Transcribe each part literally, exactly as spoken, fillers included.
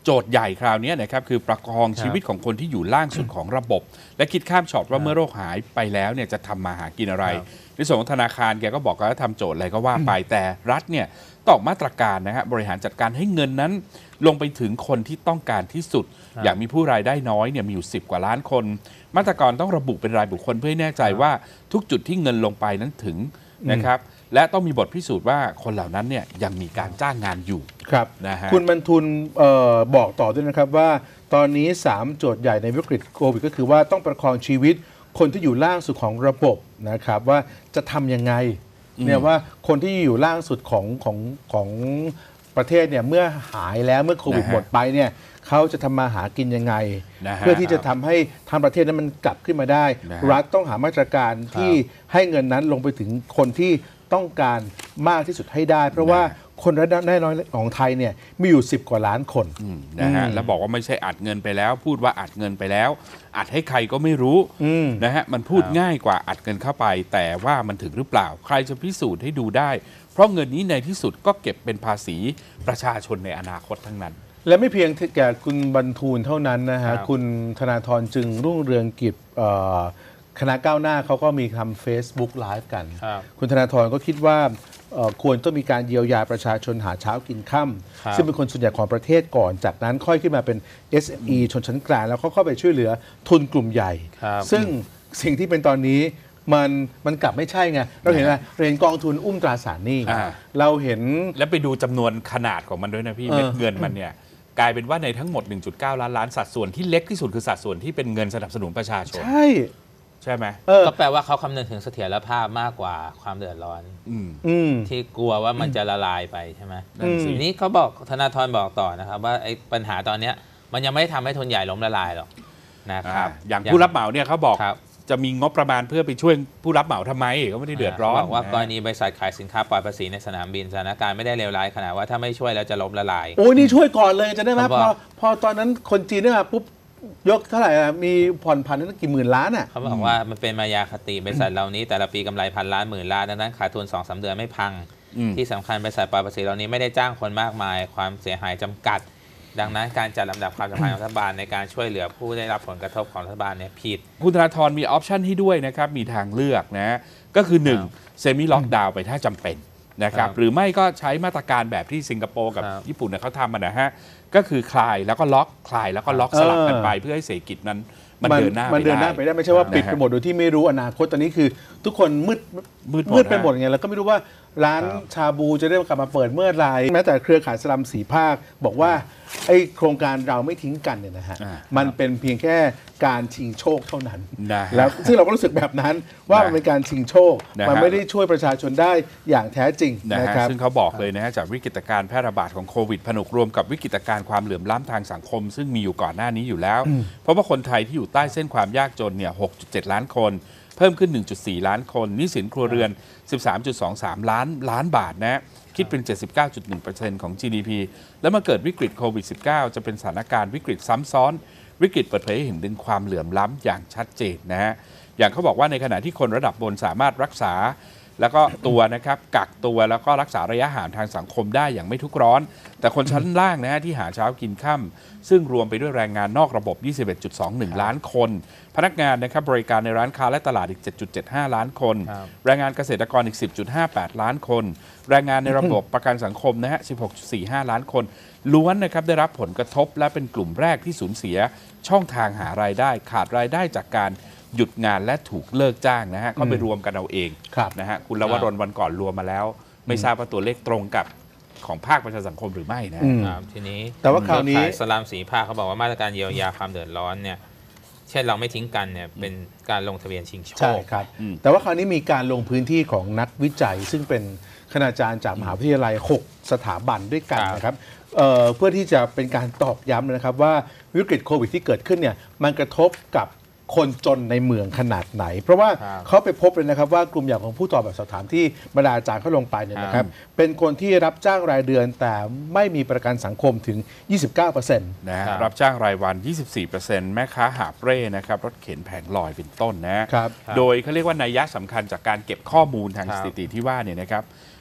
โจทย์ใหญ่คราวนี้นะครับคือประคองชีวิตของคนที่อยู่ล่างสุดของระบบและคิดข้ามช็อตว่าเมื่อโรคหายไปแล้วเนี่ยจะทำมาหากินอะไรในส่วนของธนาคารแกก็บอกว่าทำโจทย์อะไรก็ว่าไปแต่รัฐเนี่ยต้องออกมาตรการนะฮะบริหารจัดการให้เงินนั้นลงไปถึงคนที่ต้องการที่สุดอย่างมีผู้รายได้น้อยเนี่ยมีอยู่สิบกว่าล้านคนมาตรการต้องระบุเป็นรายบุคคลเพื่อให้แน่ใจว่าทุกจุดที่เงินลงไปนั้นถึงนะครับและต้องมีบทพิสูจน์ว่าคนเหล่านั้นเนี่ยยังมีการจ้างงานอยู่ครับนะฮะคุณบรรทุนบอกต่อด้วยนะครับว่าตอนนี้สามโจทย์ใหญ่ในวิกฤตโควิดก็คือว่าต้องประคองชีวิตคนที่อยู่ล่างสุดของระบบนะครับว่าจะทำยังไงเนี่ยว่าคนที่อยู่ล่างสุดของของของประเทศเนี่ยเมื่อหายแล้วเมื่อโควิดหมดไปเนี่ยเขาจะทำมาหากินยังไงเพื่อที่จะทำให้ทางประเทศนั้นมันกลับขึ้นมาได้รัฐต้องหามาตรการที่ให้เงินนั้นลงไปถึงคนที่ต้องการมากที่สุดให้ได้เพราะว่าคนรายได้น้อยของไทยเนี่ยมีอยู่สิบกว่าล้านคนนะฮะแล้วบอกว่าไม่ใช่อัดเงินไปแล้วพูดว่าอัดเงินไปแล้วอัดให้ใครก็ไม่รู้นะฮะมันพูดง่ายกว่าอัดเงินเข้าไปแต่ว่ามันถึงหรือเปล่าใครจะพิสูจน์ให้ดูได้เพราะเงินนี้ในที่สุดก็เก็บเป็นภาษีประชาชนในอนาคตทั้งนั้นและไม่เพียงแก่คุณบรรทูลเท่านั้นนะฮะคุณธนาธรจึงรุ่งเรืองกิจคณะก้าวหน้าเขาก็มีทำ Facebook Live กัน คุณธนาธรก็คิดว่าควรต้องมีการเยียวยาประชาชนหาเช้ากินค่ำซึ่งเป็นคนส่วนใหญ่ของประเทศก่อนจากนั้นค่อยขึ้นมาเป็น เอส เอ็ม อี ชนชั้นกลางแล้วเขาเข้าไปช่วยเหลือทุนกลุ่มใหญ่ซึ่งสิ่งที่เป็นตอนนี้มันมันกลับไม่ใช่ไงเราเห็นอะไรเราเห็นกองทุนอุ้มตราสารหนี้เราเห็นแล้วไปดูจำนวนขนาดของมันด้วยนะพี่เม็ดเงินมันเนี่ยกลายเป็นว่าในทั้งหมด หนึ่งจุดเก้า ล้านล้านสัดส่วนที่เล็กที่สุดคือสัดส่วนที่เป็นเงินสนับสนุนประชาชนใช่ใช่ไหมก็แปลว่าเขาคำนึงถึงเสถียรภาพมากกว่าความเดือดร้อนที่กลัวว่ามันจะละลายไปใช่ไหมทีนี้เขาบอกธนาธรบอกต่อนะครับว่าไอ้ปัญหาตอนนี้มันยังไม่ทำให้ทุนใหญ่ล้มละลายหรอกนะครับอย่างผู้รับเหมาเนี่ยเขาบอกจะมีงบประมาณเพื่อไปช่วยผู้รับเหมาทำไมก็ไม่ได้เดือดร้อนบอกว่ากรณีบริษัทขายสินค้าปลอดภาษีในสนามบินสถานการณ์ไม่ได้เลวร้ายขนาดว่าถ้าไม่ช่วยแล้วจะล้มละลายโอ้ยนี่ช่วยก่อนเลยจะได้ไหมพอพอตอนนั้นคนจีนเนี่ยปุ๊บยกเท่าไหร่มีผ่อนพันนั่นกี่หมื่นล้านอ่ะเขาบอกว่ามันเป็นมายาคติบริษัทเหล่านี้แต่ละปีกำไรพันล้านหมื่นล้านดังนั้นขาดทุน สองถึงสาม เดือนไม่พังที่สำคัญบริษัทปลอดภาษีเหล่านี้ไม่ได้จ้างคนมากมายความเสียหายจำกัดดังนั้นการจัดลำดับความสำคัญของรัฐบาลในการช่วยเหลือผู้ได้รับผลกระทบของรัฐบาลเนี่ยผิดคุณธนาธรมีออปชันให้ด้วยนะครับมีทางเลือกนะก็คือหนึ่งเซมิล็อกดาวน์ไปถ้าจำเป็นนะครับหรือไม่ก็ใช้มาตรการแบบที่สิงคโปร์กับญี่ปุ่นเขาทำนะฮะก็คือคลายแล้วก็ล็อกคลายแล้วก็ล็อกสลับกันไปเพื่อให้เศรษฐกิจนั้นมันเดินหน้ามันเดินหน้าไปได้ไม่ใช่ว่าปิดไปหมดโดยที่ไม่รู้อนาคตตอนนี้คือทุกคนมืดมืดไปหมดไงแล้วก็ไม่รู้ว่าร้านชาบูจะได้กลับมาเปิดเมื่อไรแม้แต่เครือข่ายสลัมสีภาคบอกว่าไอ้โครงการเราไม่ทิ้งกันเนี่ยนะฮะมันเป็นเพียงแค่การชิงโชคเท่านั้นแล้วซึ่งเราก็รู้สึกแบบนั้นว่ามันเป็นการชิงโชคมันไม่ได้ช่วยประชาชนได้อย่างแท้จริงนะครับซึ่งเขาบอกเลยนะฮะจากวิกฤตการณ์แพร่ระบาดของโควิดผนวกรวมกับวิกฤตการณ์ความเหลื่อมล้ำทางสังคมซึ่งมีอยู่ก่อนหน้านี้อยู่แล้วเพราะว่าคนไทยที่อยู่ใต้เส้นความยากจนเนี่ย หกจุดเจ็ด ล้านคนเพิ่มขึ้น หนึ่งจุดสี่ ล้านคนหนี้สินครัวเรือน สิบสามจุดสองสาม ล้านล้านบาทนะคิดเป็น เจ็ดสิบเก้าจุดหนึ่งเปอร์เซ็นต์ ของ จี ดี พี แล้วมาเกิดวิกฤตโควิด สิบเก้า จะเป็นสถานการณ์วิกฤตซ้ำซ้อนวิกฤตเปิดเผยให้เห็นถึงความเหลื่อมล้ำอย่างชัดเจนนะฮะอย่างเขาบอกว่าในขณะที่คนระดับบนสามารถรักษาแล้วก็ตัวนะครับกักตัวแล้วก็รักษาระยะห่างทางสังคมได้อย่างไม่ทุกร้อนแต่คนชั้นล่างนะฮะที่หาเช้ากินค่ำซึ่งรวมไปด้วยแรงงานนอกระบบ ยี่สิบเอ็ดจุดสองหนึ่ง ล้านคนพนักงานนะครับบริการในร้านค้าและตลาดอีก เจ็ดจุดเจ็ดห้า ล้านคนแรงงานเกษตรกรอีก สิบจุดห้าแปด ล้านคนแรงงานในระบบประกันสังคมนะฮะ สิบหกจุดสี่ห้า ล้านคนล้วนนะครับได้รับผลกระทบและเป็นกลุ่มแรกที่สูญเสียช่องทางหารายได้ขาดรายได้จากการหยุดงานและถูกเลิกจ้างนะฮะก็ไปรวมกันเอาเองนะฮะคุณลวรนวันก่อนรวมมาแล้วไม่ทราบว่าตัวเลขตรงกับของภาคประชาสังคมหรือไม่นะทีนี้แต่ว่าคราวนี้สลามสีภาคเขาบอกว่ามาตรการเยียวยาความเดือดร้อนเนี่ยเช่นเราไม่ทิ้งกันเนี่ยเป็นการลงทะเบียนชิงโชคใช่ครับแต่ว่าคราวนี้มีการลงพื้นที่ของนักวิจัยซึ่งเป็นคณาจารย์จากมหาวิทยาลัยหกสถาบันด้วยกันนะครับ เ, เพื่อที่จะเป็นการตอกย้ำนะครับว่าวิกฤตโควิดที่เกิดขึ้นเนี่ยมันกระทบกับคนจนในเมืองขนาดไหนเพราะว่าเขาไปพบเลยนะครับว่ากลุ่มอย่างของผู้ตอบแบบสอบถามที่บรรดาอาจารย์เขาลงไปเนี่ยนะครับเป็นคนที่รับจ้างรายเดือนแต่ไม่มีประกันสังคมถึง ยี่สิบเก้าเปอร์เซ็นต์นะรับจ้างรายวัน ยี่สิบสี่เปอร์เซ็นต์ แม่ค้าหาบเร่นะครับรถเข็นแผงลอยเป็นต้นนะโดยเขาเรียกว่านัยยะสำคัญจากการเก็บข้อมูลทางสถิติที่ว่าเนี่ยนะครับ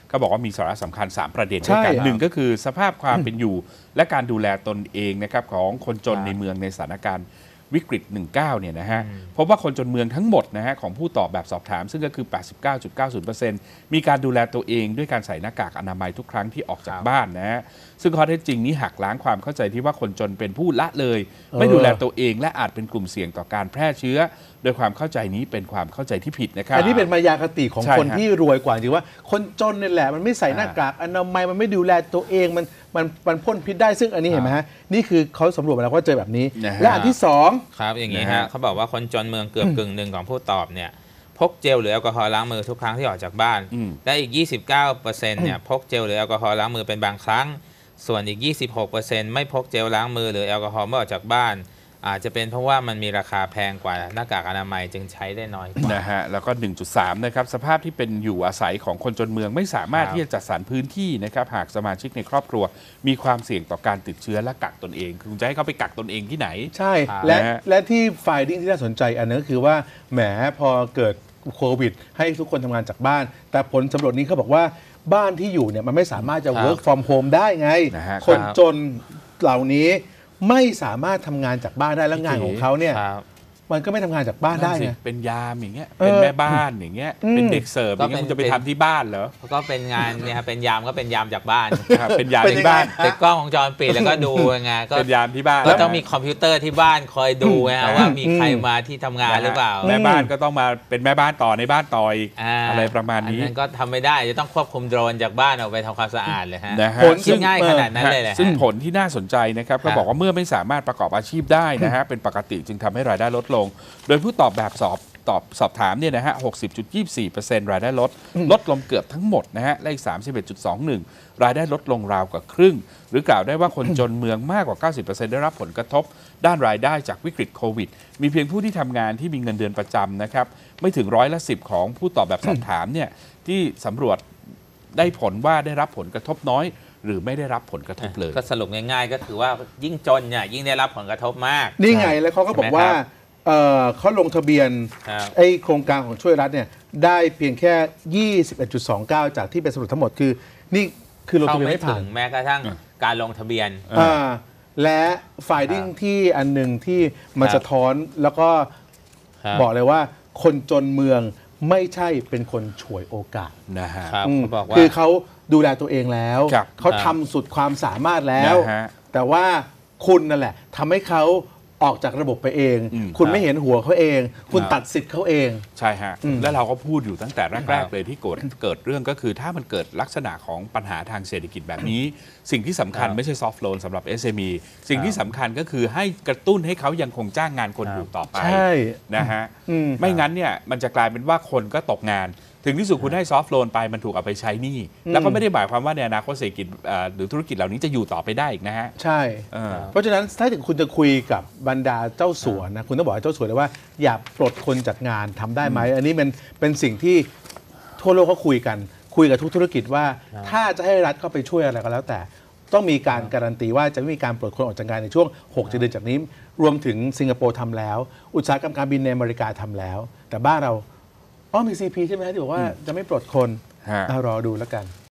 เขาบอกว่ามีสาระสำคัญสามประเด็นด้วยกันใช่หนึ่งก็คือสภาพความเป็นอยู่ และการดูแลตนเองนะครับของคนจนครับในเมืองในสถานการณ์วิกฤต หนึ่งเก้า เนี่ยนะฮะพบว่าคนจนเมืองทั้งหมดนะฮะของผู้ตอบแบบสอบถาม ซึ่งก็คือ แปดสิบเก้าจุดเก้าศูนย์เปอร์เซ็นต์ มีการดูแลตัวเองด้วยการใส่หน้ากากอนามัยทุกครั้งที่ออกจากครับบ้านนะฮะซึ่งข้อเท็จจริงนี้หักล้างความเข้าใจที่ว่าคนจนเป็นผู้ละเลย ไม่ดูแลตัวเองและอาจเป็นกลุ่มเสี่ยงต่อการแพร่เชื้อ โดยความเข้าใจนี้เป็นความเข้าใจที่ผิดนะครับอันนี้เป็นมายาคติของใช่คนฮะที่รวยกว่าจริงว่า คนจนนี่แหละมันไม่ใส่หน้ากากอนามัยมันไม่ดูแลตัวเองมันมันมันพ่นพิษได้ซึ่งอันนี้เห็นไหมฮะนี่คือเขาสำรวจมาแล้วก็เจอแบบนี้นะฮะและอันที่สองครับอย่างนี้นะฮะฮะเขาบอกว่าคนจนเมืองเกือบกึ่งหนึ่งของผู้ตอบเนี่ยพกเจลหรือแอลกอฮอล์ล้างมือทุกครั้งที่ออกจากบ้านอืมและอีก ยี่สิบเก้าเปอร์เซ็นต์ เนี่ยพกเจลหรือแอลกอฮอล์ล้างมือเป็นบางครั้ง ส่วนอีก ยี่สิบหกเปอร์เซ็นต์ ไม่พกเจลล้างมือหรือแอลกอฮอล์เมื่อออกจากบ้าน อาจจะเป็นเพราะว่ามันมีราคาแพงกว่าหน้ากากอนามัยจึงใช้ได้น้อยกว่านะฮะแล้วก็ หนึ่งจุดสาม นะครับสภาพที่เป็นอยู่อาศัยของคนจนเมืองไม่สามารถครับที่จะจัดสรรพื้นที่นะครับหากสมาชิกในครอบครัว มีความเสี่ยงต่อการติดเชื้อและกักตนเองคือคุณจะให้เขาไปกักตนเองที่ไหนใช่ครับและนะฮะและที่ไฟดิ้งที่น่าสนใจอันนึงก็คือว่าแหมพอเกิดโควิด ให้ทุกคนทำงานจากบ้าน แต่ผลสำรวจนี้เขาบอกว่าบ้านที่อยู่เนี่ยมันไม่สามารถจะครับ work from home ได้ไงนะฮะคนจนเหล่านี้ไม่สามารถทำงานจากบ้านได้แล้วงานของเขาเนี่ยครับมันก็ไม่ทำงานจากบ้านได้นั่นสิไงเป็นยามอย่างเงี้ยเออเป็นแม่บ้านอย่างเงี้ยอืมเป็นเด็กเสิร์ฟอย่างเงี้ยก็เป็นคุณจะไปทำที่บ้านเหรอก็เป็นงานเนี่ยครับเป็นยามก็เป็นยามจากบ้านครับเป็นยามเป็นยังไงที่บ้านติดกล้องวงจรปิดแล้วก็ดูไงก็เป็นยามที่บ้านก็ต้องมีคอมพิวเตอร์ที่บ้านคอยดูไงอืมว่ามีใครมาที่ทำงานหรือเปล่าแม่บ้านก็ต้องมาเป็นแม่บ้านต่อในบ้านต่ออีกาอะไรประมาณนี้อันั้นก็ทำไม่ได้จะต้องควบคุมโดรนจากบ้านออกไปทำความสะอาดเลยฮะนะฮะผลคิดง่ายขนาดนั้นเลยแหละฮะซึ่งผลที่น่าสนใจนะครับก็บอกว่าเมื่อไม่สามารถประกอบอาชีพได้นะฮะเป็นปกติจึงทำให้รายได้ลดลง โดยผู้ตอบแบบสอบตอบสอบถามเนี่ยนะฮะ หกสิบจุดยี่สิบสี่เปอร์เซ็นต์ รายได้ลด ลดลงเกือบทั้งหมดนะฮะและอีก สามสิบเอ็ดจุดสองหนึ่ง รายได้ลดลงราวกว่าครึ่ง หรือกล่าวได้ว่าคนจนเมืองมากกว่า เก้าสิบเปอร์เซ็นต์ ได้รับผลกระทบด้านรายได้จากวิกฤตโควิด มีเพียงผู้ที่ทำงานที่มีเงินเดือนประจำนะครับไม่ถึงร้อยละสิบของผู้ตอบแบบสอบถามเนี่ยที่สำรวจได้ผลว่าได้รับผลกระทบน้อย หรือไม่ได้รับผลกระทบเลยก็สรุปง่ายๆ ก็คือว่ายิ่งจนเนี่ยยิ่งได้รับผลกระทบมากนี่ไงแล้วเขาก็บอกว่าใช่ไหมครับเอ่อเขาลงทะเบียนครับไอ้โครงการของช่วยรัฐเนี่ยได้เพียงแค่ ยี่สิบเอ็ดจุดสองเก้า จากที่เป็นสรุปทั้งหมดคือ นี่คือลงเข้าทะเบียนไม่ไม่ถึผ่านงแม้กระทั่งการลงทะเบียนอ่าและฝ่ายดิ้งที่อันหนึ่งที่มันครับสะท้อนแล้วก็ครับบอกเลยว่าคนจนเมืองไม่ใช่เป็นคนฉวยโอกาสนะฮะครับอืมเขาบอกว่าคือเขาดูแลตัวเองแล้วครับเขาครับทำสุดความสามารถแล้วนะฮะแต่ว่าคุณนั่นแหละทำให้เขาออกจากระบบไปเองอืมคุณครับไม่เห็นหัวเขาเอง คุณครับตัดสิทธิ์เขาเองใช่ฮะอืมแล้วเราก็พูดอยู่ตั้งแต่ครัแรกบๆ เลยที่เกิดเกิดเรื่องก็คือถ้ามันเกิดลักษณะของปัญหาทางเศรษฐกิจแบบนี้ สิ่งที่สำคัญครับไม่ใช่ซอฟท์โลนสำหรับ เอส เอ็ม อี สิ่งที่ครับสำคัญก็คือให้กระตุ้นให้เขายังคงจ้างงานคนครับอยู่ต่อไปใช่นะฮะอืมไม่งั้นเนี่ยมันจะกลายเป็นว่าคนก็ตกงาน ถึงที่สุดคุณให้ซอฟท์โลนไปมันถูกเอาไปใช้หนี้แล้วก็ไม่ได้หมายความว่าในอนาคตเศรษฐกิจเอ่อหรือธุรกิจเหล่านี้จะอยู่ต่อไปได้อีกนะฮะใช่เออเพราะฉะนั้นถ้าถึงคุณจะคุยกับบรรดาเจ้าสัวนะคุณต้องบอกให้เจ้าสัวเลยว่าอย่าปลดคนจากงานทำได้ไหม อันนี้มันเป็นสิ่งที่ทั่วโลกเขาคุยกัน คุยกับทุกธุรกิจว่า ถ้าจะให้รัฐเข้าไปช่วยอะไรก็แล้วแต่ ต้องมีการการันตีว่าจะไม่มีการปลดคนออกจากงานในช่วงหกเดือนจากนี้ รวมถึงสิงคโปร์ทำแล้ว อุตสาหกรรมการบินในอเมริกาทำแล้ว แต่บ้านเราอ๋อมีซีพีใช่ไหมฮะที่บอกว่าจะไม่ปลดคนฮะเอารอดูแล้วกัน